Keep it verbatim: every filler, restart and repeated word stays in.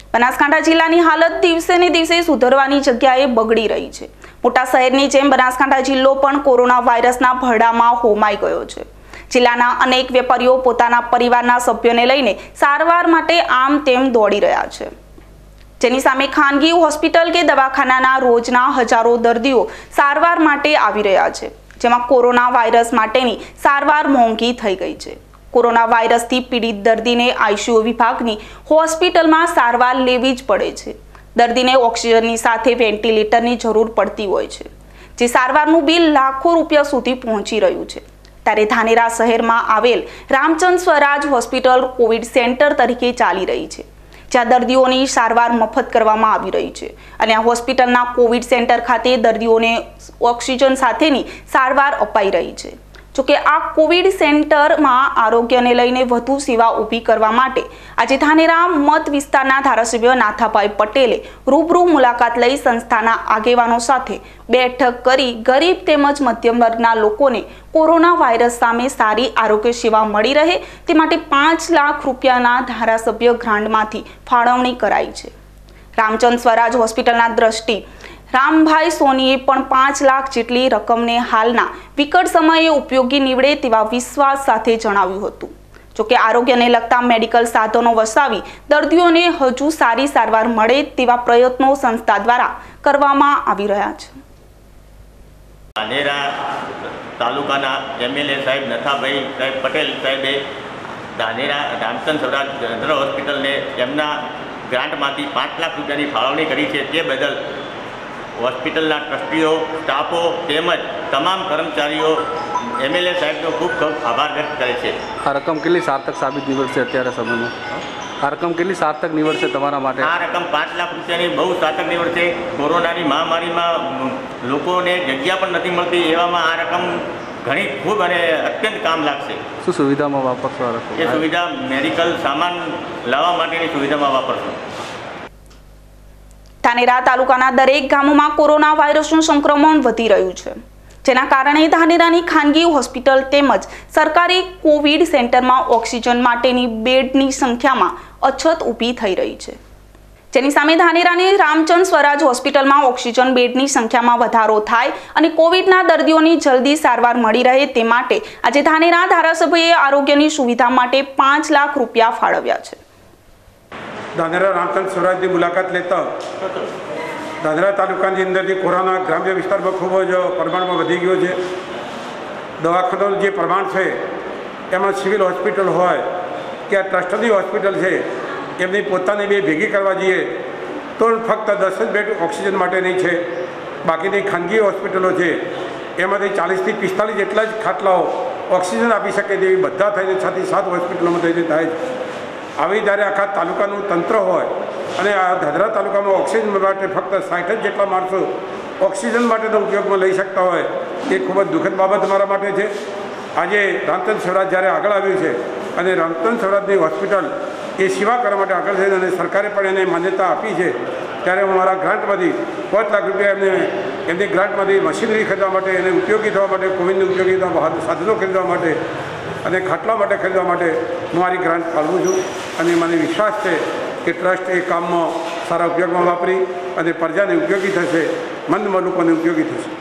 બનાસકાંઠા જિલ્લાની હાલત દિવસે ને દિવસે સુધરવાની જગ્યાએ બગડી રહી છે। મોટા શહેરની જેમ બનાસકાંઠા જિલ્લો પણ કોરોના વાયરસના ભરડામાં હોમાઈ ગયો છે। જિલ્લાના અનેક વેપારીઓ પોતાના પરિવારના સભ્યોને લઈને સારવાર માટે આમ તેમ દોડી રહ્યા છે, જેની સામે ખાનગી હોસ્પિટલ કે દવાખાનાના રોજના હજારો દર્દીઓ સારવાર માટે આવી રહ્યા છે, જેમાં કોરોના વાયરસ માટેની સારવાર મોંઘી થઈ ગઈ છે। કોરોના વાયરસથી પીડિત દર્દીને આઈસીયુ વિભાગની હોસ્પિટલમાં સારવાર લેવી જ પડે છે। દર્દીને ઓક્સિજનની સાથે વેન્ટિલેટરની જરૂર પડતી હોય છે, જે સારવારનું બિલ લાખો રૂપિયા સુધી પહોંચી રહ્યું છે। ત્યારે ધાનેરા શહેરમાં આવેલ Ramchandra Swaraj hospital covid centre તરીકે ચાલી રહી છે, જ્યાં દર્દીઓની સારવાર મફત કરવામાં આવી રહી છે અને આ હોસ્પિટલના કોવિડ સેન્ટર ખાતે દર્દીઓને ઓક્સિજન સાથેની સારવાર અપાઈ રહી છે। જોકે આ કોવિડ સેન્ટરમાં આરોગ્યને લઈને વધુ સેવા ઊભી કરવા માટે આજે ધાનેરા મત વિસ્તારના ધારાસભ્ય નાથાભાઈ પટેલે રૂબરૂ મુલાકાત લઈ સંસ્થાના આગેવાનો સાથે બેઠક કરી ગરીબ તેમજ મધ્યમ વર્ગના લોકોને કોરોના વાયરસ સામે સારી આરોગ્ય સેવા મળી રહે તે માટે પાંચ લાખ રૂપિયાના ધારાસભ્ય ગ્રાન્ટમાંથી ફાળવણી કરાઈ છે। રામચંદ્ર સ્વરાજ હોસ્પિટલના દ્રષ્ટિ રામભાઈ સોનીએ પણ પાંચ લાખ જેટલી રકમને હાલના વિકટ સમયે ઉપયોગી નીવડે તેવા વિશ્વાસ સાથે જણાવ્યું હતું। જોકે આરોગ્યને લગતા મેડિકલ સાધનો વસાવી દર્દીઓને હજુ સારી સારવાર મળે તેવા પ્રયત્નો સંસ્થા દ્વારા કરવામાં આવી રહ્યા છે। ધાનેરા તાલુકાના એમએલએ સાહેબ નથાભાઈ સાહેબ પટેલ સાહેબે ધાનેરા રામચંદ્ર સ્વરાજ જનરલ હોસ્પિટલને એમના ગ્રાન્ટમાંથી પાંચ લાખ રૂપિયાની ફાળવણી કરી છે, તે બદલ હોસ્પિટલના ટ્રસ્ટીઓ, સ્ટાફો તેમજ તમામ કર્મચારીઓ એમએલએ સાહેબનો ખૂબ ખૂબ આભાર વ્યક્ત કરે છે। આ રકમ કેટલી સાર્થક સાબિત નીવડશે અત્યારે સમયમાં? આ રકમ કેટલી સાર્થક નીવડશે તમારા માટે? આ રકમ પાંચ લાખ રૂપિયાની બહુ સાર્થક નીવડશે। કોરોનાની મહામારીમાં લોકોને જગ્યા પણ નથી મળતી, એવામાં આ રકમ ઘણી ખૂબ અને અત્યંત કામ લાગશે। શું સુવિધામાં વાપરશો આ રકમ? એ સુવિધા મેડિકલ સામાન લાવવા માટેની સુવિધામાં વાપરશો। ધાનેરા તાલુકાના દરેક ગામોમાં કોરોના વાયરસનું સંક્રમણ વધી રહ્યું છે, જેના કારણે ધાનેરાની ખાનગી હોસ્પિટલ તેમજ સરકારી કોવિડ સેન્ટરમાં ઓક્સિજન માટેની બેડની સંખ્યામાં અછત ઊભી થઈ રહી છે, જેની સામે ધાનેરાની રામચંદ્ર સ્વરાજ હોસ્પિટલમાં ઓક્સિજન બેડની સંખ્યામાં વધારો થાય અને કોવિડના દર્દીઓની જલ્દી સારવાર મળી રહે તે માટે આજે ધાનેરા ધારાસભ્યએ આરોગ્યની સુવિધા માટે પાંચ લાખ રૂપિયા ફાળવ્યા છે। ધાનેરા રામચંદ્ર સ્વરાજની મુલાકાત લેતા ધાનેરા તાલુકાની અંદરથી કોરોના ગ્રામ્ય વિસ્તારમાં ખૂબ જ પ્રમાણમાં વધી ગયો છે। દવાખાનાનું જે પ્રમાણ છે એમાં સિવિલ હોસ્પિટલ હોય કે આ ટ્રસ્ટની હોસ્પિટલ છે એમની પોતાની બે ભેગી કરવા જઈએ તો ફક્ત દસ જ બેડ ઓક્સિજન માટેની છે। બાકીની ખાનગી હોસ્પિટલો છે એમાંથી ચાલીસથી પિસ્તાલીસ જેટલા જ ખાટલાઓ ઓક્સિજન આપી શકે તેવી બધા થઈને સાથે સાત હોસ્પિટલોમાં થઈને થાય છે। આવી જ્યારે આખા તાલુકાનું તંત્ર હોય અને આ ધાનેરા તાલુકામાં ઓક્સિજન માટે ફક્ત સાઠ જ જેટલા માણસો ઓક્સિજન માટેનો ઉપયોગમાં લઈ શકતા હોય એ ખૂબ જ દુઃખદ બાબત અમારા માટે છે। આજે રામચંદ્ર સ્વરાજ જ્યારે આગળ આવ્યું છે અને રામચંદ્ર સ્વરાજની હોસ્પિટલ એ સેવા કરવા માટે આગળ થઈને અને સરકારે પણ એને માન્યતા આપી છે, ત્યારે હું મારા ગ્રાન્ટમાંથી પાંચ લાખ રૂપિયા એમને એમની ગ્રાન્ટમાંથી મશીનરી ખરીદવા માટે, એને ઉપયોગી થવા માટે, કોવિડને ઉપયોગી થવા સાધનો ખરીદવા માટે અને ખાટલા માટે ખરીદવા માટે હું મારી ગ્રાન્ટ ફાળવું છું અને મને વિશ્વાસ છે કે ટ્રસ્ટ એ કામમાં સારા ઉપયોગમાં વાપરી અને પ્રજાને ઉપયોગી થશે, મંદ લોકોને ઉપયોગી થશે।